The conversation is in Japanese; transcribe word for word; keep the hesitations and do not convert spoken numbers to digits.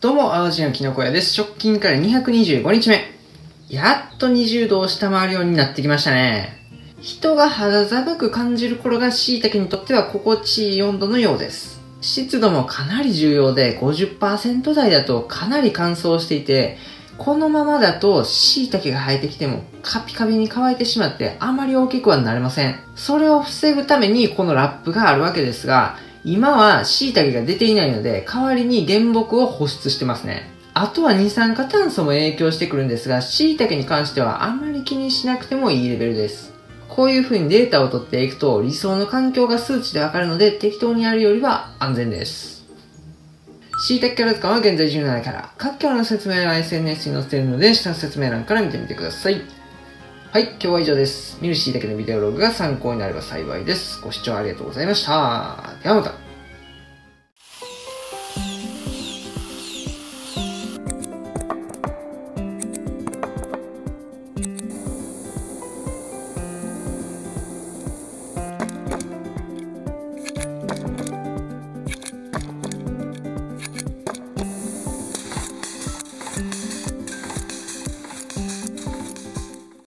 どうも、淡路のきのこ屋です。直近からにひゃくにじゅうごにちめ。やっとにじゅうどを下回るようになってきましたね。人が肌寒く感じる頃が椎茸にとっては心地いい温度のようです。湿度もかなり重要で ごじゅっパーセント 台だとかなり乾燥していて、このままだと椎茸が生えてきてもカピカピに乾いてしまってあまり大きくはなれません。それを防ぐためにこのラップがあるわけですが、今は椎茸が出ていないので代わりに原木を保湿してますね。あとは二酸化炭素も影響してくるんですが、椎茸に関してはあんまり気にしなくてもいいレベルです。こういう風にデータを取っていくと理想の環境が数値でわかるので適当にやるよりは安全です。椎茸キャラ図鑑は現在じゅうななキャラ。各キャラの説明は エスエヌエス に載せているので下の説明欄から見てみてください。はい、今日は以上です。見る椎茸のビデオログが参考になれば幸いです。ご視聴ありがとうございました。ではまた。